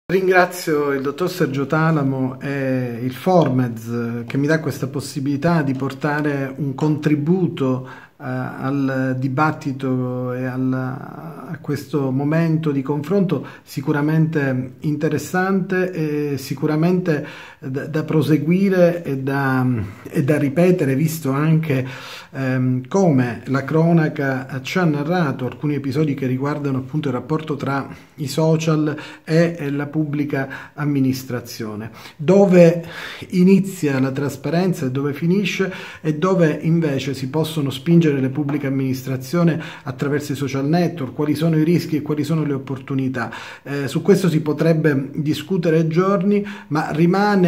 Ringrazio il dottor Sergio Talamo e il Formez che mi dà questa possibilità di portare un contributo al dibattito e a questo momento di confronto sicuramente interessante e sicuramente da proseguire e da ripetere, visto anche come la cronaca ci ha narrato alcuni episodi che riguardano appunto il rapporto tra i social e la pubblica amministrazione, dove inizia la trasparenza e dove finisce e dove invece si possono spingere le pubbliche amministrazioni attraverso i social network, quali sono i rischi e quali sono le opportunità. Su questo si potrebbe discutere giorni, ma rimane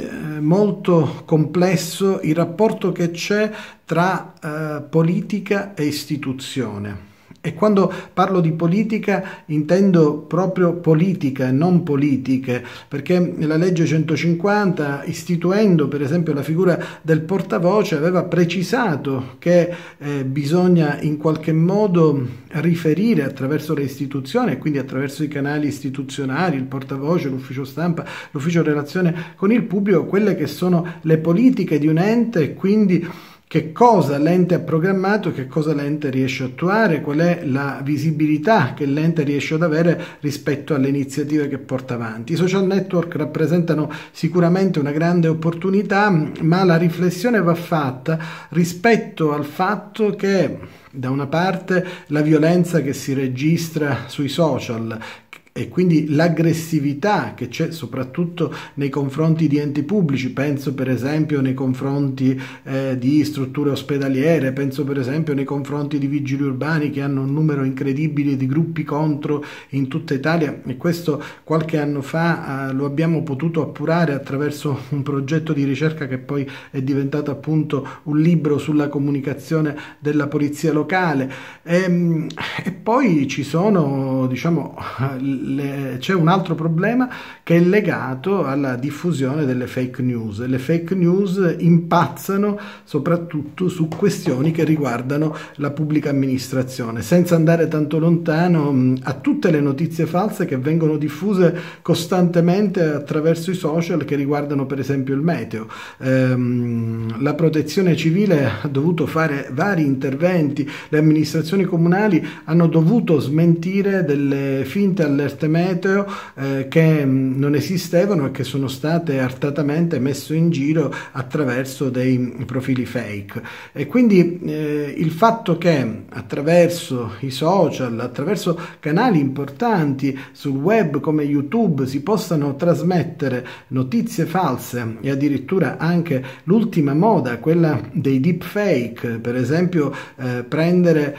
molto complesso il rapporto che c'è tra politica e istituzione. E quando parlo di politica intendo proprio politica e non politiche, perché la legge 150, istituendo per esempio la figura del portavoce, aveva precisato che bisogna in qualche modo riferire attraverso le istituzioni e quindi attraverso i canali istituzionali, il portavoce, l'ufficio stampa, l'ufficio relazione con il pubblico, quelle che sono le politiche di un ente e quindi che cosa l'ente ha programmato, che cosa l'ente riesce a attuare, qual è la visibilità che l'ente riesce ad avere rispetto alle iniziative che porta avanti. I social network rappresentano sicuramente una grande opportunità, ma la riflessione va fatta rispetto al fatto che da una parte la violenza che si registra sui social e quindi l'aggressività che c'è soprattutto nei confronti di enti pubblici, penso per esempio nei confronti di strutture ospedaliere, penso per esempio nei confronti di vigili urbani che hanno un numero incredibile di gruppi contro in tutta Italia, e questo qualche anno fa lo abbiamo potuto appurare attraverso un progetto di ricerca che poi è diventato appunto un libro sulla comunicazione della polizia locale. E poi ci sono, c'è un altro problema che è legato alla diffusione delle fake news. Le fake news impazzano soprattutto su questioni che riguardano la pubblica amministrazione, senza andare tanto lontano a tutte le notizie false che vengono diffuse costantemente attraverso i social che riguardano per esempio il meteo. La protezione civile ha dovuto fare vari interventi, le amministrazioni comunali hanno dovuto smentire delle finte allerte meteo che non esistevano e che sono state artatamente messe in giro attraverso dei profili fake. E quindi il fatto che attraverso i social, attraverso canali importanti sul web come YouTube si possano trasmettere notizie false e addirittura anche l'ultima moda, quella dei deepfake, per esempio prendere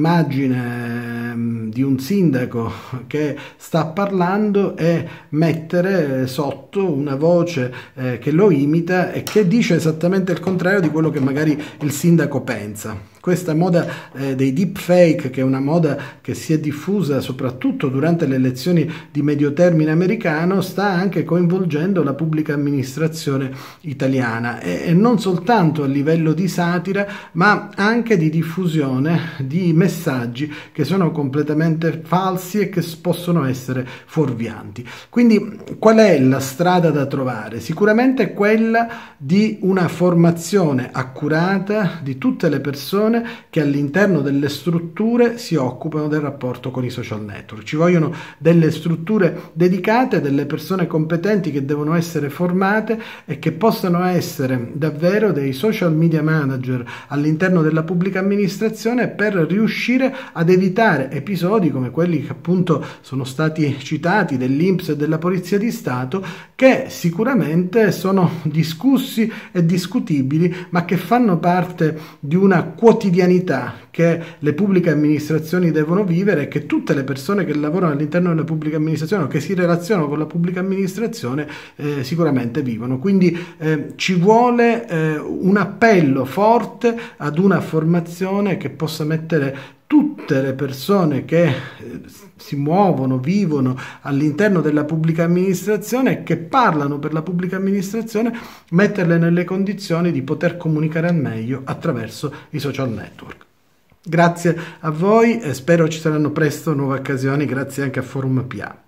l'immagine di un sindaco che sta parlando e mettere sotto una voce che lo imita e che dice esattamente il contrario di quello che magari il sindaco pensa. Questa moda dei deepfake, che è una moda che si è diffusa soprattutto durante le elezioni di medio termine americano, sta anche coinvolgendo la pubblica amministrazione italiana e non soltanto a livello di satira, ma anche di diffusione di messaggi che sono completamente falsi e che possono essere fuorvianti. Quindi qual è la strada da trovare? Sicuramente quella di una formazione accurata di tutte le persone che all'interno delle strutture si occupano del rapporto con i social network. Ci vogliono delle strutture dedicate, delle persone competenti che devono essere formate e che possano essere davvero dei social media manager all'interno della pubblica amministrazione per riuscire ad evitare episodi come quelli che appunto sono stati citati dell'INPS e della Polizia di Stato, che sicuramente sono discussi e discutibili, ma che fanno parte di una quotidianità che le pubbliche amministrazioni devono vivere e che tutte le persone che lavorano all'interno della pubblica amministrazione o che si relazionano con la pubblica amministrazione sicuramente vivono. Quindi ci vuole un appello forte ad una formazione che possa mettere tutte le persone che si muovono, vivono all'interno della pubblica amministrazione e che parlano per la pubblica amministrazione, metterle nelle condizioni di poter comunicare al meglio attraverso i social network. Grazie a voi e spero ci saranno presto nuove occasioni, grazie anche a Forum PA.